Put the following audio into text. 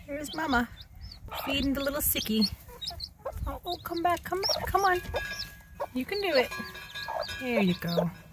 Here's Mama feeding the little sickie. Oh, come back, come on. You can do it. There you go.